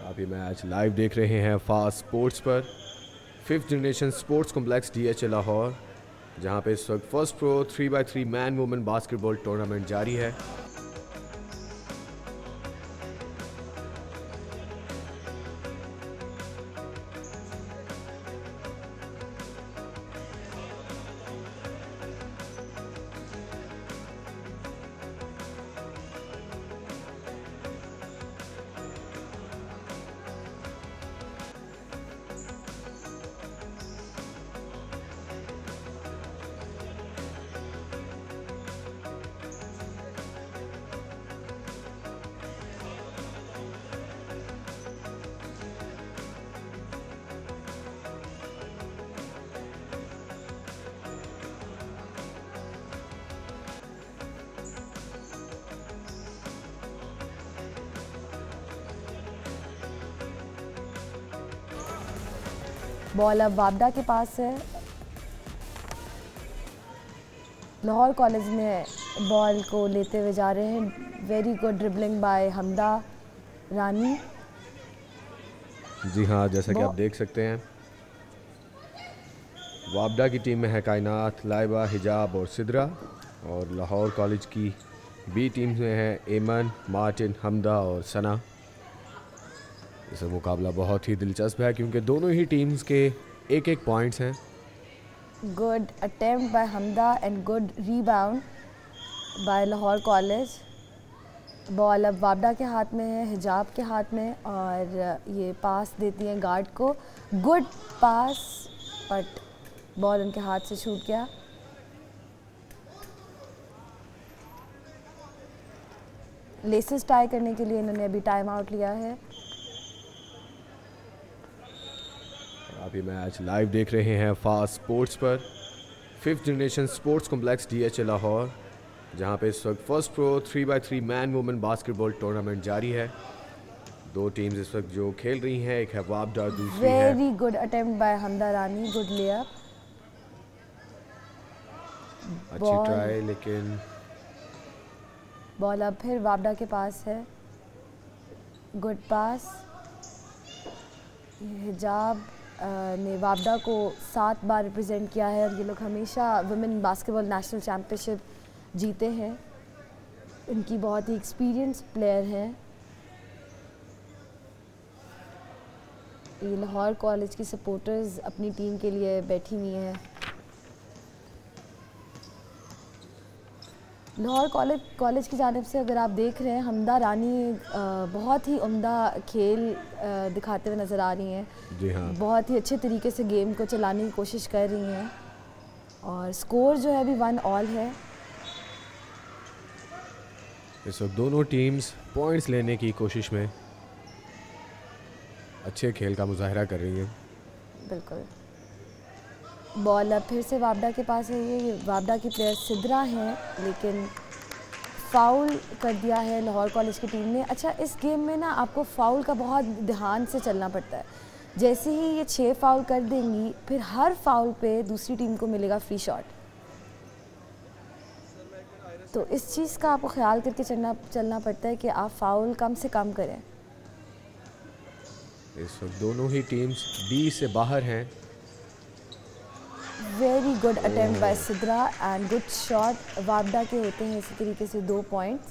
आप ये match live देख रहे हैं फास्ट स्पोर्ट्स पर। 5th generation sports complex DHA Lahore, जहां पे इस वक्त first pro 3x3 man women basketball tournament जारी है। बॉल अब वाबडा के पास है। लाहौर कॉलेज में बॉल को लेते हुए जा रहे हैं। Very good dribbling by Hamda Rani. जी हाँ, जैसा कि आप देख सकते हैं, वाबडा की टीम में है कायनात, लाइबा, हिजाब और सिद्रा, और लाहौर कॉलेज की बी टीम में है एमन, मार्टिन, हमदा और सना। इस मुकाबला बहुत ही दिलचस्प है क्योंकि दोनों ही टीम्स के एक पॉइंट्स हैं। Good attempt by Hamda and good rebound by Lahore college. Ball अब वाबडा के हाथ में है, हिजाब के हाथ में, और ये पास देती हैं गार्ड को। गुड पास, बट बॉल उनके हाथ से छूट गया। लेसेस टाई करने के लिए इन्होंने अभी टाइम आउट लिया है। आप ये मैच लाइव देख रहे हैं फास्ट स्पोर्ट्स पर। 5th generation sports complex DHA Lahore, जहां पे इस वक्त first pro 3x3 man women basketball tournament जारी है। दो टीम्स इस वक्त जो खेल रही हैं, एक है वाबडा, दूसरी है। Very good attempt by Hamda Rani, good layup. अच्छी ट्राई, लेकिन बॉल अब फिर वाबडा के पास है। Good pass. हिजाब ने वाबडा को 7 बार रिप्रेजेंट किया है और ये लोग हमेशा वुमेन बास्केटबॉल नेशनल चैम्पियनशिप जीते हैं। इनकी बहुत ही एक्सपीरियंस प्लेयर हैं। ये लाहौर कॉलेज की सपोर्टर्स अपनी टीम के लिए बैठी हुई हैं। लाहौर कॉलेज की जानिब से अगर आप देख रहे हैं, हमदा रानी बहुत ही उम्दा खेल दिखाते हुए नज़र आ रही हैं। जी हाँ, बहुत ही अच्छे तरीके से गेम को चलाने की कोशिश कर रही हैं, और स्कोर जो है अभी 1-1 है। इस वक्त दोनों टीम्स पॉइंट्स लेने की कोशिश में अच्छे खेल का मुजाहरा कर रही हैं। बिल्कुल। बॉल अब फिर से वाबडा के पास है। ये वाबडा की प्लेयर सिद्रा हैं, लेकिन फाउल कर दिया है लाहौर कॉलेज की टीम ने। अच्छा, इस गेम में ना आपको फाउल का बहुत ध्यान से चलना पड़ता है। जैसे ही ये 6 फाउल कर देंगी, फिर हर फाउल पे दूसरी टीम को मिलेगा फ्री शॉट। तो इस चीज़ का आपको ख्याल करके चलना पड़ता है कि आप फाउल कम से कम करें। इस वक्त दोनों ही टीम्स B से बाहर हैं। Very good attempt by Sidra and good shot. वाबडा के होते हैं इसी तरीके से 2 पॉइंट्स।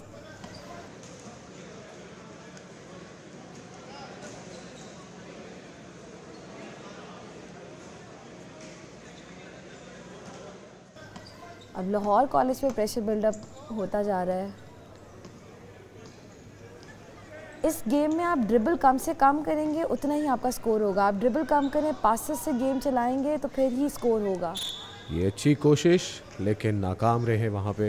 अब लाहौर कॉलेज पे प्रेशर बिल्डअप होता जा रहा है। इस गेम में आप ड्रिबल कम से कम करेंगे, उतना ही आपका स्कोर होगा। आप ड्रिबल कम करें, पासेस से गेम चलाएंगे, तो फिर ही स्कोर होगा। ये अच्छी कोशिश, लेकिन नाकाम रहे वहाँ पे।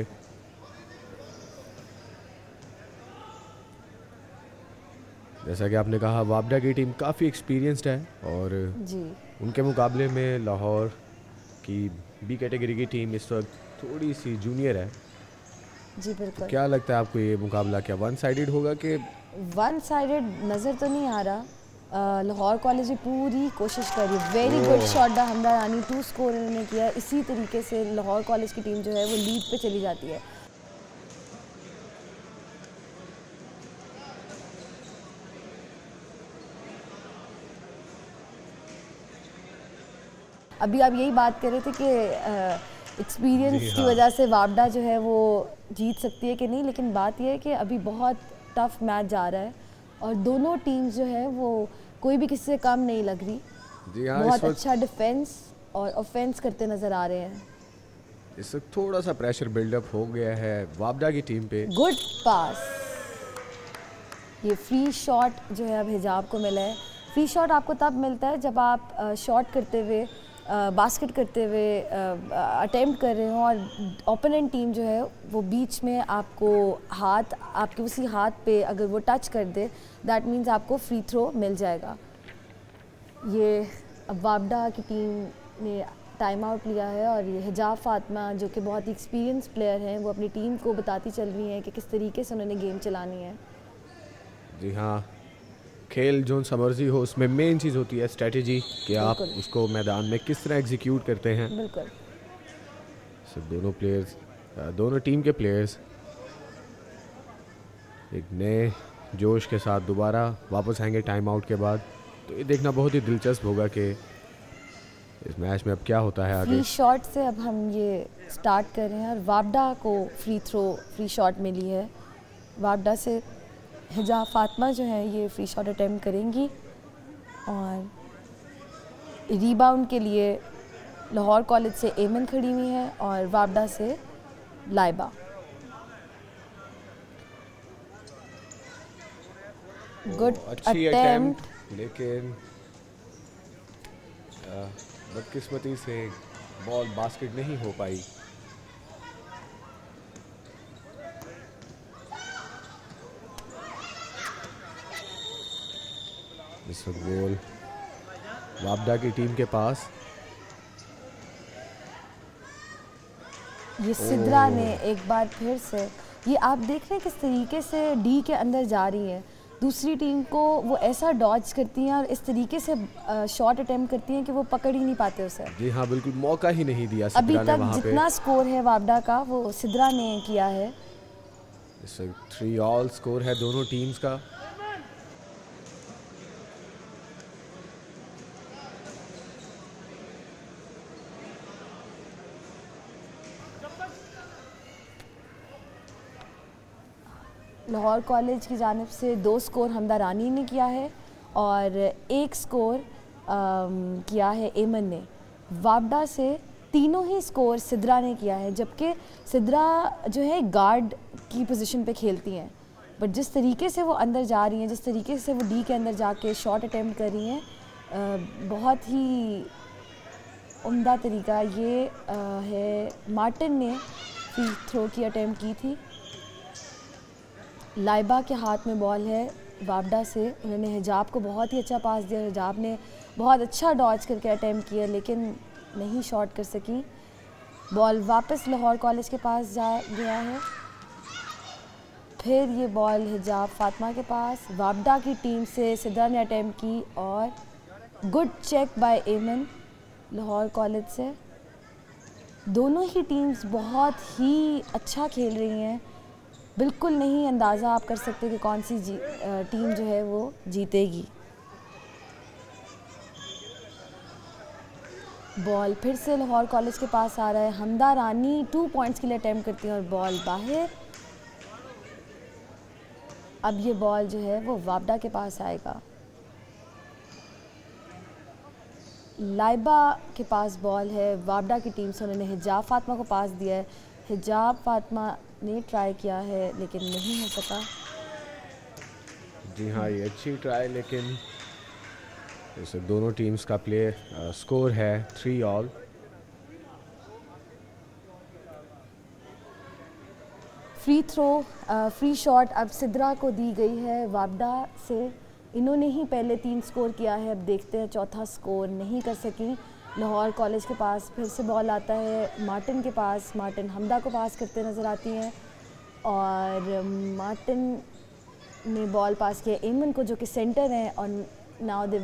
जैसा कि आपने कहा, वाबडा की टीम काफ़ी एक्सपीरियंस्ड है, और जी उनके मुकाबले में लाहौर की B कैटेगरी की टीम इस वक्त थोड़ी सी जूनियर है। जी बिल्कुल। क्या लगता है आपको, ये मुकाबला क्या वन साइडेड होगा कि? वन साइडेड नज़र तो नहीं आ रहा। लाहौर कॉलेज ने पूरी कोशिश करी। Very good shot by Hamda Rani, 2 score इन्होंने किया। इसी तरीके से लाहौर कॉलेज की टीम जो है वो लीड पे चली जाती है। अभी आप यही बात कर रहे थे कि एक्सपीरियंस की वजह से वापडा जो है वो जीत सकती है कि नहीं, लेकिन बात यह है कि अभी बहुत टफ मैच जा रहा है और दोनों टीम्स जो है वो कोई भी किसी से कम नहीं लग रही। बहुत अच्छा डिफेंस और ऑफेंस करते नज़र आ रहे हैं। इस वक्त थोड़ा सा प्रेशर बिल्डअप हो गया है वापडा की टीम पे। गुड पास, ये फ्री शॉट जो है अब हिजाब को मिला है। फ्री शॉट आपको तब मिलता है जब आप शॉट करते हुए बास्केट करते हुए अटेम्प्ट कर रहे हो और ओपोनेंट टीम जो है वो बीच में आपको हाथ, आपके उसी हाथ पे अगर वो टच कर दे, दैट मीन्स आपको फ्री थ्रो मिल जाएगा। ये अब वापडा की टीम ने टाइम आउट लिया है और ये हिजाब फातिमा जो कि बहुत ही एक्सपीरियंस प्लेयर हैं, वो अपनी टीम को बताती चल रही हैं कि किस तरीके से उन्होंने गेम चलानी है। जी हाँ, खेल जो समर्जी हो उसमें मेन चीज़ होती है स्ट्रेटेजी कि आप उसको मैदान में किस तरह एग्जीक्यूट करते हैं। बिल्कुल। दोनों प्लेयर्स, दोनों टीम के प्लेयर्स एक नए जोश के साथ दोबारा वापस आएंगे टाइम आउट के बाद। तो ये देखना बहुत ही दिलचस्प होगा कि इस मैच में अब क्या होता है आगे। फ्री शॉट से अब हम ये स्टार्ट कर रहे हैं और वापडा को फ्री शॉट मिली है। वापडा से हिजाब फातिमा जो है ये फ्री शॉट अटेम्प्ट करेंगी और रीबाउंड के लिए लाहौर कॉलेज से एमन खड़ी हुई है और वापडा से लाइबा। गुड अटेम्प्ट, लेकिन बदकिस्मती से बॉल बास्केट नहीं हो पाई। इस वक्त गोल वापडा की टीम के पास। ये सिद्रा ने एक बार फिर से, ये आप देख रहे हैं किस तरीके से डी के अंदर जा रही है, दूसरी टीम को वो ऐसा डॉज करती हैं और इस तरीके से शॉट अटेम्प्ट करती हैं कि वो पकड़ ही नहीं पाते उसे। जी हाँ, बिल्कुल मौका ही नहीं दिया अभी तक जितना स्कोर है वापडा का वो सिद्रा ने किया है। इस 3 ऑल स्कोर है दोनों टीम्स का। लाहौर कॉलेज की जानिब से 2 स्कोर हमदा रानी ने किया है और 1 स्कोर किया है एमन ने। वापडा से तीनों ही स्कोर सिद्रा ने किया है, जबकि सिद्रा जो है गार्ड की पोजीशन पे खेलती हैं, बट जिस तरीके से वो अंदर जा रही हैं, जिस तरीके से वो डी के अंदर जाके शॉट अटेम्प्ट कर रही हैं, बहुत ही उम्दा तरीका ये है। मार्टिन ने फ्री थ्रो की अटेम्प्ट की थी। लाइबा के हाथ में बॉल है वापडा से, उन्होंने हिजाब को बहुत ही अच्छा पास दिया, हिजाब ने बहुत अच्छा डॉज करके अटेम्प्ट किया लेकिन नहीं शॉट कर सकी। बॉल वापस लाहौर कॉलेज के पास जा गया है। फिर ये बॉल हिजाब फातिमा के पास, वापडा की टीम से सिद्रा ने अटेम्प्ट की और गुड चेक बाय एमन लाहौर कॉलेज से। दोनों ही टीम्स बहुत ही अच्छा खेल रही हैं, बिल्कुल नहीं अंदाज़ा आप कर सकते कि कौन सी टीम जो है वो जीतेगी। बॉल फिर से लाहौर कॉलेज के पास आ रहा है। हमदा रानी 2 पॉइंट्स के लिए अटेम्प्ट करती हैं और बॉल बाहर। अब ये बॉल जो है वो वापडा के पास आएगा। लाइबा के पास बॉल है वापडा की टीम से, उन्होंने हिजाब फातिमा को पास दिया है। हिजाब फातिमा ने ट्राई किया है लेकिन नहीं हो सका। जी हाँ, ये अच्छी ट्राई, लेकिन इसे दोनों टीम्स का प्ले स्कोर है 3 all. Free throw, free shot अब सिद्रा को दी गई है वापडा से। इन्होंने ही पहले 3 स्कोर किया है, अब देखते हैं चौथा स्कोर नहीं कर सकी। लाहौर कॉलेज के पास फिर से बॉल आता है मार्टिन के पास, मार्टिन हमदा को पास करते नज़र आती हैं और मार्टिन ने बॉल पास किया एमन को जो कि सेंटर हैं और नाउ दे,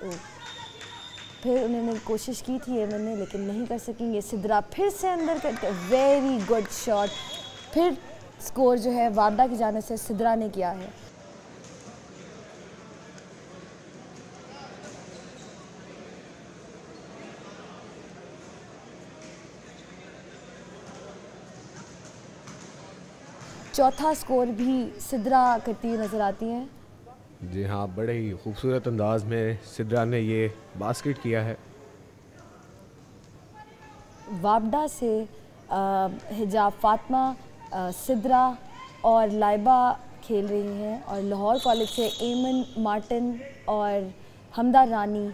फिर उन्होंने कोशिश की थी एमन ने लेकिन नहीं कर सकेंगे। सिद्रा फिर से अंदर करके वेरी गुड शॉट। फिर स्कोर जो है वापडा की जानिब से सिद्रा ने किया है। चौथा स्कोर भी सिद्रा करती हुई नज़र आती हैं। जी हाँ, बड़े ही खूबसूरत अंदाज में सिद्रा ने ये बास्केट किया है। वापडा से हिजाब फातिमा, सिद्रा और लाइबा खेल रही हैं, और लाहौर कॉलेज से एमन, मार्टिन और हमदा रानी।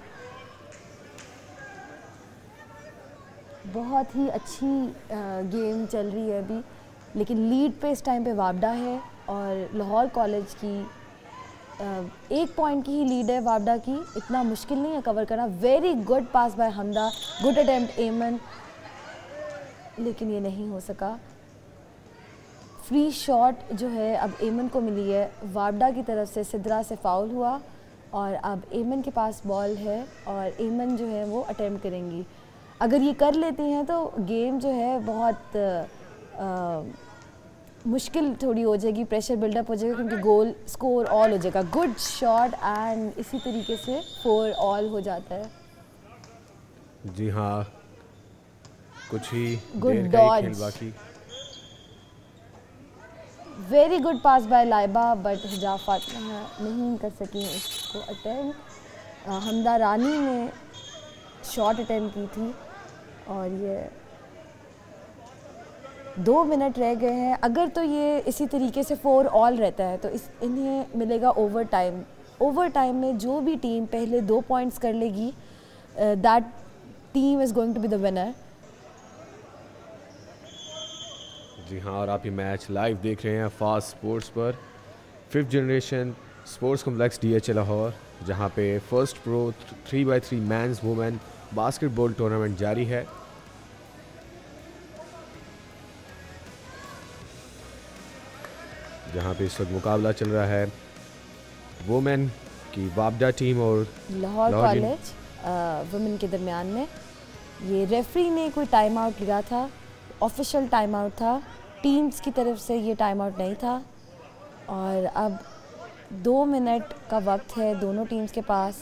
बहुत ही अच्छी गेम चल रही है अभी, लेकिन लीड पे इस टाइम पे वापडा है और लाहौर कॉलेज की 1 पॉइंट की ही लीड है वापडा की। इतना मुश्किल नहीं है कवर करना। Very good pass by Hamda, good attempt Eman, लेकिन ये नहीं हो सका। फ्री शॉट जो है अब एमन को मिली है। वापडा की तरफ से सिद्रा से फाउल हुआ और अब एमन के पास बॉल है और एमन जो है वो अटेम्प्ट करेंगी। अगर ये कर लेती हैं तो गेम जो है बहुत मुश्किल थोड़ी हो जाएगी, प्रेशर बिल्डअप हो जाएगा क्योंकि गोल स्कोर ऑल हो जाएगा। गुड शॉट एंड इसी तरीके से 4 ऑल हो जाता है। जी हाँ, कुछ ही गुड देर का ही खेल बाकी। Very good pass by Laiba, but Hijab Fatima नहीं कर सकी इसको अटेम्प्ट। हमदा रानी ने शॉट अटेम्प्ट की थी और ये 2 मिनट रह गए हैं। अगर तो ये इसी तरीके से 4 ऑल रहता है तो इन्हें मिलेगा ओवर टाइम। ओवर टाइम में जो भी टीम पहले 2 पॉइंट्स कर लेगी, that team is going to be the winner. जी हाँ, और आप ये मैच लाइव देख रहे हैं फास्ट स्पोर्ट्स पर, 5th generation sports complex DHA Lahore, जहाँ पे first pro 3x3 men's women basketball tournament जारी है। जहाँ पे इस वक्त मुकाबला चल रहा है वुमेन की वापडा टीम और लाहौर कॉलेज वुमेन के दरमियान में। ये रेफरी ने कोई टाइम आउट लिया था, ऑफिशियल टाइम आउट था, टीम्स की तरफ से ये टाइम आउट नहीं था। और अब 2 मिनट का वक्त है दोनों टीम्स के पास।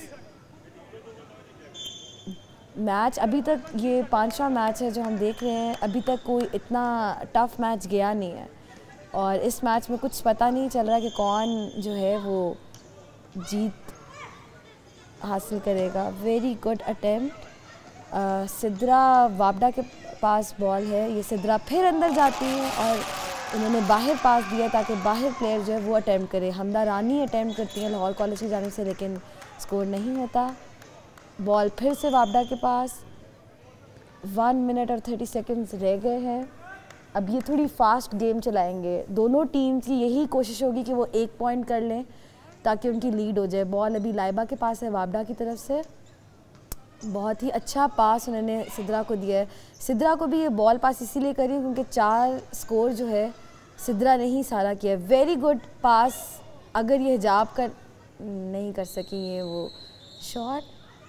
मैच अभी तक ये 5वां मैच है जो हम देख रहे हैं। अभी तक कोई इतना टफ मैच गया नहीं है और इस मैच में कुछ पता नहीं चल रहा कि कौन जो है वो जीत हासिल करेगा। Very good attempt. सिद्रा वापडा के पास बॉल है, ये सिद्रा फिर अंदर जाती है और उन्होंने बाहर पास दिया ताकि बाहर प्लेयर जो है वो अटेम्प्ट करे। हमदा रानी अटेम्प्ट करती हैं लाहौर कॉलेज की जानिब से, लेकिन स्कोर नहीं होता। बॉल फिर से वापडा के पास। 1 मिनट और 30 सेकंड्स रह गए हैं। अब ये थोड़ी फास्ट गेम चलाएंगे। दोनों टीम की यही कोशिश होगी कि वो 1 पॉइंट कर लें ताकि उनकी लीड हो जाए। बॉल अभी लाइबा के पास है वापडा की तरफ से। बहुत ही अच्छा पास उन्होंने सिद्रा को दिया है। सिद्रा को भी ये बॉल पास इसीलिए करी क्योंकि 4 स्कोर जो है सिद्रा ने ही सारा किया। Very good pass. अगर ये हिजाब कर नहीं कर सकी ये वो शॉट।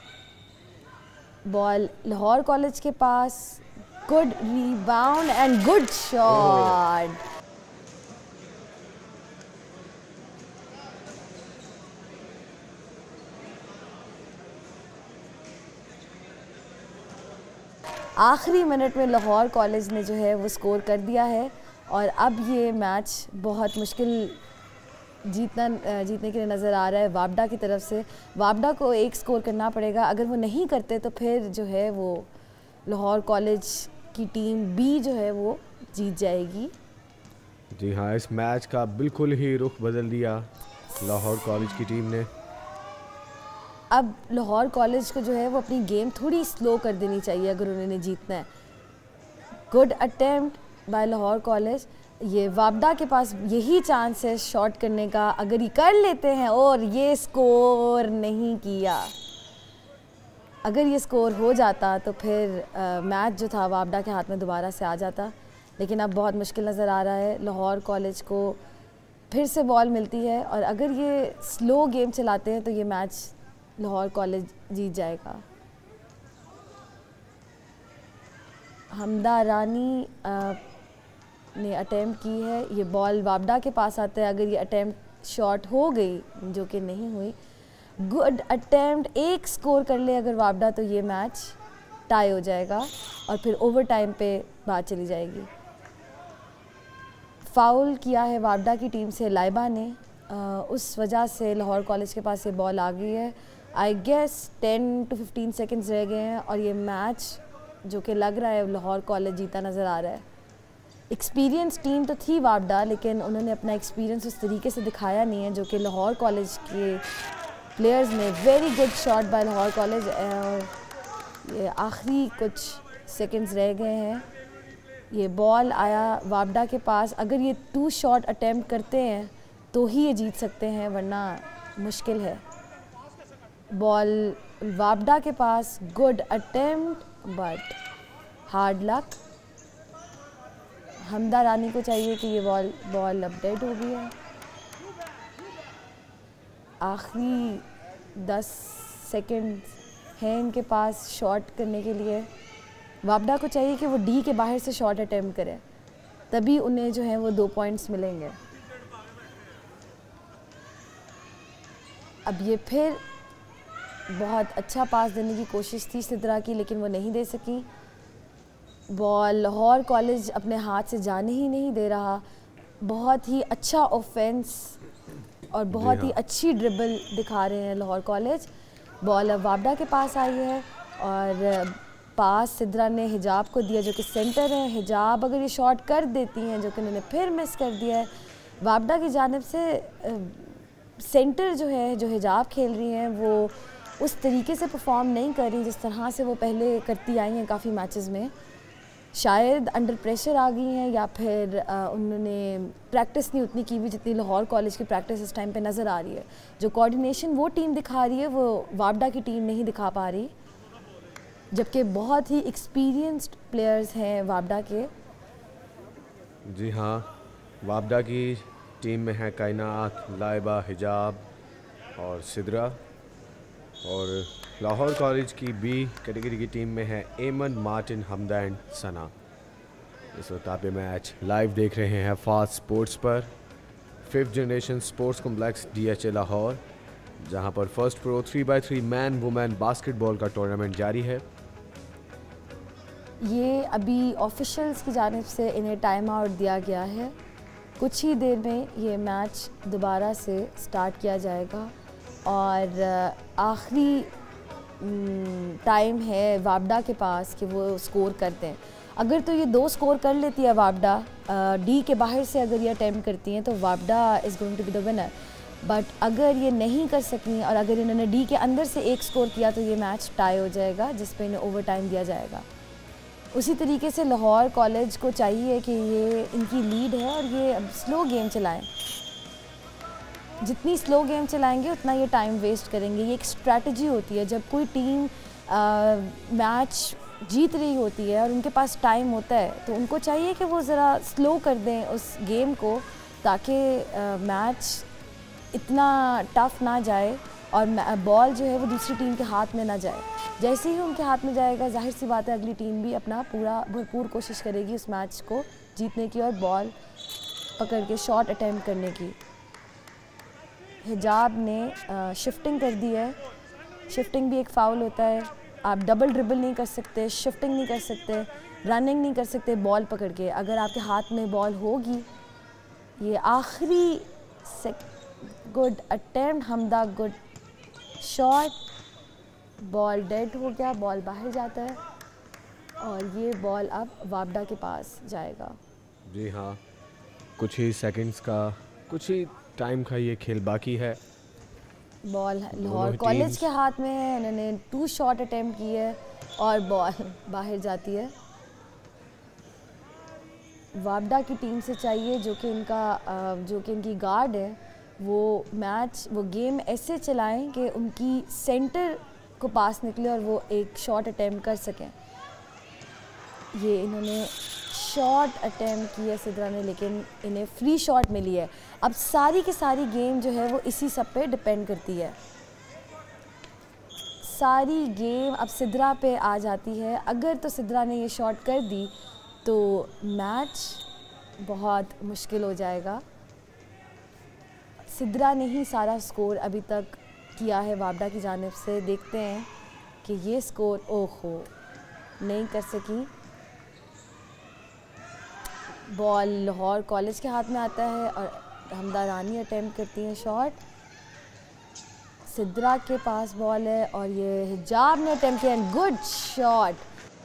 बॉल लाहौर कॉलेज के पास। Good rebound and good shot. आखिरी मिनट में लाहौर कॉलेज ने जो है वो स्कोर कर दिया है और अब ये मैच बहुत मुश्किल जीतने के लिए नज़र आ रहा है वापडा की तरफ से। वापडा को 1 स्कोर करना पड़ेगा। अगर वो नहीं करते तो फिर जो है वो लाहौर कॉलेज की टीम बी जो है वो जीत जाएगी। जी हाँ, इस मैच का बिल्कुल ही रुख बदल दिया लाहौर कॉलेज की टीम ने। अब लाहौर कॉलेज को जो है वो अपनी गेम थोड़ी स्लो कर देनी चाहिए अगर उन्होंने जीतना है। Good attempt by Lahore college. ये वापडा के पास यही चांस है शॉट करने का, अगर ये कर लेते हैं और ये स्कोर नहीं किया। अगर ये स्कोर हो जाता तो फिर मैच जो था वापडा के हाथ में दोबारा से आ जाता, लेकिन अब बहुत मुश्किल नज़र आ रहा है। लाहौर कॉलेज को फिर से बॉल मिलती है और अगर ये स्लो गेम चलाते हैं तो ये मैच लाहौर कॉलेज जीत जाएगा। हमदा रानी ने अटेम्प्ट की है। ये बॉल वापडा के पास आता है। अगर ये अटेम्प्ट शॉट हो गई, जो कि नहीं हुई, गुड अटेम्प्ट, 1 स्कोर कर ले अगर वापडा तो ये मैच टाई हो जाएगा और फिर ओवर टाइम पे बात चली जाएगी। फाउल किया है वापडा की टीम से लाइबा ने, उस वजह से लाहौर कॉलेज के पास ये बॉल आ गई है। आई गेस 10 to 15 सेकेंड्स रह गए हैं और ये मैच जो कि लग रहा है लाहौर कॉलेज जीता नज़र आ रहा है। एक्सपीरियंस टीम तो थी वापडा, लेकिन उन्होंने अपना एक्सपीरियंस उस तरीके से दिखाया नहीं है जो कि लाहौर कॉलेज के प्लेयर्स ने। Very good shot by Lahore college. और ये आखिरी कुछ सेकंड्स रह गए हैं, ये बॉल आया वापडा के पास। अगर ये 2 शॉट अटेम्प्ट करते हैं तो ही ये जीत सकते हैं, वरना मुश्किल है। बॉल वापडा के पास, good attempt but hard luck. Hamda Rani को चाहिए कि ये बॉल अब डेड हो गई है। आखिरी 10 सेकंड हैं इनके पास शॉट करने के लिए। वापडा को चाहिए कि वो डी के बाहर से शॉट अटेम्प्ट करें, तभी उन्हें जो है वो 2 पॉइंट्स मिलेंगे। अब ये फिर बहुत अच्छा पास देने की कोशिश थी सिद्रा की, लेकिन वो नहीं दे सकी। बॉल लाहौर कॉलेज अपने हाथ से जाने ही नहीं दे रहा। बहुत ही अच्छा ऑफेंस और बहुत ही अच्छी ड्रिबल दिखा रहे हैं लाहौर कॉलेज। बॉल अब वापडा के पास आई है और पास सिद्रा ने हिजाब को दिया जो कि सेंटर है। हिजाब अगर ये शॉट कर देती हैं, जो कि उन्होंने फिर मिस कर दिया है। वापडा की जानिब से सेंटर जो है, जो हिजाब खेल रही हैं, वो उस तरीके से परफॉर्म नहीं कर रही जिस तरह से वो पहले करती आई हैं काफ़ी मैचेस में। शायद अंडर प्रेशर आ गई हैं या फिर उन्होंने प्रैक्टिस नहीं उतनी की हुई जितनी लाहौर कॉलेज की प्रैक्टिस इस टाइम पे नज़र आ रही है। जो कोऑर्डिनेशन वो टीम दिखा रही है वो वापडा की टीम नहीं दिखा पा रही, जबकि बहुत ही एक्सपीरियंस्ड प्लेयर्स हैं वापडा के। जी हाँ, वापडा की टीम में है कायनात, लाइबा, हिजाब और सिद्रा। और लाहौर कॉलेज की बी कैटेगरी की टीम में है एमन, मार्टिन, हमदा एंड सना। इस वक्त आप ये मैच लाइव देख रहे हैं फास्ट स्पोर्ट्स पर, 5th generation sports complex DHA Lahore, जहां पर first pro 3x3 man women basketball का टूर्नामेंट जारी है। ये अभी ऑफिशियल्स की जानिब से इन्हें टाइम आउट दिया गया है। कुछ ही देर में ये मैच दोबारा से स्टार्ट किया जाएगा और आखिरी टाइम है वापडा के पास कि वो स्कोर करते हैं। अगर तो ये 2 स्कोर कर लेती है वापडा, डी के बाहर से अगर ये अटेम्प्ट करती हैं तो वापडा is going to be the winner. But अगर ये नहीं कर सकी और अगर इन्होंने डी के अंदर से 1 स्कोर किया तो ये मैच टाई हो जाएगा, जिस पे इन्हें ओवर टाइम दिया जाएगा। उसी तरीके से लाहौर कॉलेज को चाहिए कि ये इनकी लीड है और ये अब स्लो गेम चलाएं। जितनी स्लो गेम चलाएंगे उतना ये टाइम वेस्ट करेंगे। ये एक स्ट्रैटेजी होती है, जब कोई टीम मैच जीत रही होती है और उनके पास टाइम होता है तो उनको चाहिए कि वो ज़रा स्लो कर दें उस गेम को, ताकि मैच इतना टफ ना जाए और बॉल जो है वो दूसरी टीम के हाथ में ना जाए। जैसे ही उनके हाथ में जाएगा, जाहिर सी बात है अगली टीम भी अपना पूरा भरपूर कोशिश करेगी उस मैच को जीतने की और बॉल पकड़ के शॉट अटेम्प्ट करने की। हिजाब ने शिफ्टिंग कर दी है। शिफ्टिंग भी एक फ़ाउल होता है। आप डबल ड्रिबल नहीं कर सकते, शिफ्टिंग नहीं कर सकते, रनिंग नहीं कर सकते बॉल पकड़ के। अगर आपके हाथ में बॉल होगी, ये आखिरी good attempt, Hamda good shot, ball dead हो गया, बॉल बाहर जाता है और ये बॉल अब वापडा के पास जाएगा। जी हाँ, कुछ ही सेकंड्स का, कुछ ही टाइम का ये खेल बाकी है। बॉल लाहौर कॉलेज के हाथ में है, इन्होंने 2 शॉट अटेम्प्ट किए है और बॉल बाहर जाती है। वापडा की टीम से चाहिए जो कि इनकी गार्ड है, वो गेम ऐसे चलाएं कि उनकी सेंटर को पास निकले और वो एक शॉट अटेम्प्ट कर सकें। ये इन्होंने शॉट अटेम्प्ट किया सिद्रा ने, लेकिन इन्हें फ्री शॉट मिली है। अब सारी की सारी गेम जो है वो इसी सब पे डिपेंड करती है। सारी गेम अब सिद्रा पे आ जाती है। अगर तो सिद्रा ने ये शॉट कर दी तो मैच बहुत मुश्किल हो जाएगा। सिद्रा ने ही सारा स्कोर अभी तक किया है वापडा की जानिब से। देखते हैं कि ये स्कोर, ओहो, नहीं कर सकी। बॉल लाहौर कॉलेज के हाथ में आता है और हमदा रानी अटेम्प्ट करती हैं शॉट। सिद्रा के पास बॉल है और ये हिजाब ने अटेम्प्ट किया, गुड शॉट।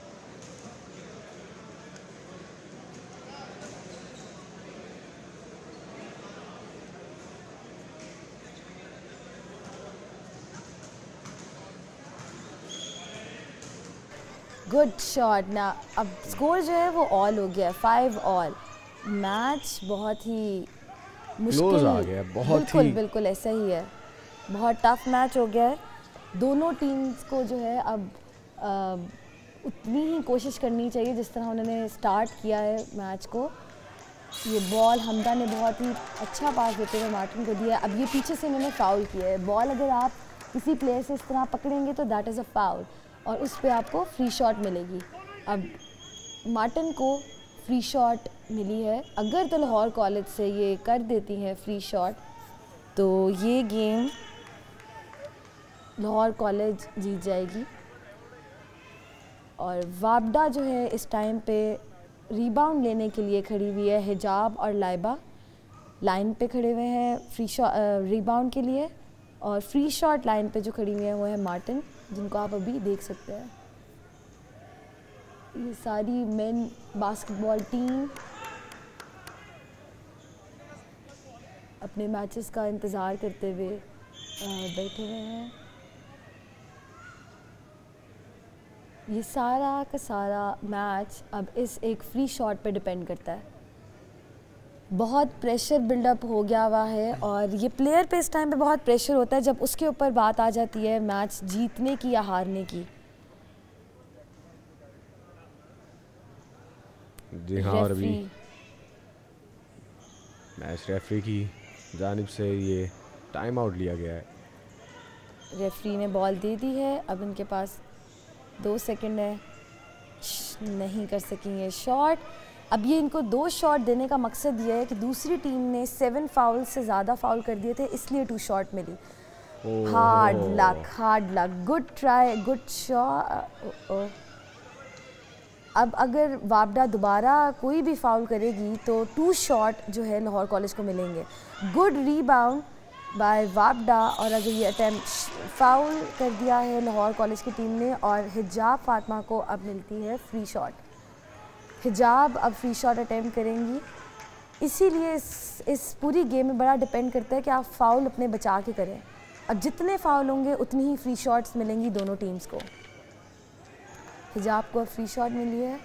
गुड शॉट ना। अब स्कोर जो है वो ऑल हो गया, 5 ऑल। मैच बहुत ही मुश्किल आ गया, बहुत बिल्कुल ही बिल्कुल ऐसा ही है, बहुत टफ मैच हो गया है। दोनों टीम्स को जो है अब उतनी ही कोशिश करनी चाहिए जिस तरह उन्होंने स्टार्ट किया है मैच को। ये बॉल हमदा ने बहुत ही अच्छा पास देते हुए मार्टिन को दिया। अब ये पीछे से इन्होंने फाउल किया है। बॉल अगर आप किसी प्लेयर से इस तरह पकड़ेंगे तो दैट इज़ अ फाउल और उस पर आपको फ्री शॉट मिलेगी। अब मार्टिन को फ्री शॉट मिली है। अगर तो लाहौर कॉलेज से ये कर देती हैं फ्री शॉट तो ये गेम लाहौर कॉलेज जीत जाएगी। और वाबडा जो है इस टाइम पे रीबाउंड लेने के लिए खड़ी हुई है। हिजाब और लाइबा लाइन पे खड़े हुए हैं फ्री शॉट रीबाउंड के लिए, और फ्री शॉट लाइन पे जो खड़ी हुई है वो है मार्टिन, जिनको आप अभी देख सकते हैं। ये सारी मेन बास्केटबॉल टीम अपने मैचेस का इंतज़ार करते हुए बैठे हुए हैं। ये सारा का सारा मैच अब इस एक फ्री शॉट पे डिपेंड करता है। बहुत प्रेशर बिल्डअप हो गया हुआ है और ये प्लेयर पे इस टाइम पे बहुत प्रेशर होता है जब उसके ऊपर बात आ जाती है मैच जीतने की या हारने की। जी हाँ, और अभी मैच रेफरी की जानिब से ये टाइम आउट लिया गया है। रेफरी ने बॉल दे दी है। अब इनके पास 2 सेकंड है, नहीं कर सकेंगे शॉट। अब ये इनको 2 शॉट देने का मकसद ये है कि दूसरी टीम ने 7 फाउल से ज़्यादा फाउल कर दिए थे, इसलिए 2 शॉट मिली। Hard luck, good try, good shot. अब अगर वाबडा दोबारा कोई भी फाउल करेगी तो 2 शॉट जो है लाहौर कॉलेज को मिलेंगे। गुड रीबाउंड बाय वाबडा, और अगर ये अटेम्प्ट फाउल कर दिया है लाहौर कॉलेज की टीम ने और हिजाब फातिमा को अब मिलती है फ्री शॉट। हिजाब अब फ्री शॉट अटेम्प्ट करेंगी। इसीलिए इस पूरी गेम में बड़ा डिपेंड करता है कि आप फाउल अपने बचा के करें। अब जितने फाउल होंगे उतनी ही फ्री शॉट्स मिलेंगी दोनों टीम्स को। हिजाब को फ्री शॉट मिली है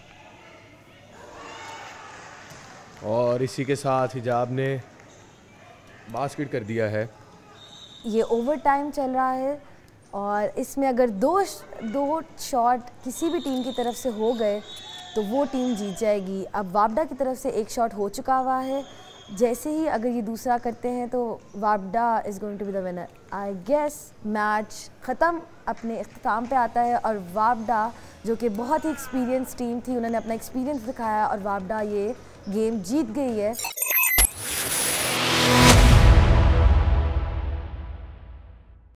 और इसी के साथ हिजाब ने बास्केट कर दिया है। ये ओवर टाइम चल रहा है और इसमें अगर दो शॉट किसी भी टीम की तरफ से हो गए तो वो टीम जीत जाएगी। अब वाबडा की तरफ से 1 शॉट हो चुका हुआ है। जैसे ही अगर ये दूसरा करते हैं तो वाबडा is going to be the winner. I guess match ख़त्म अपने इख्तिताम पे आता है और वाबडा जो कि बहुत ही एक्सपीरियंस टीम थी, उन्होंने अपना एक्सपीरियंस दिखाया और वाबडा ये गेम जीत गई है।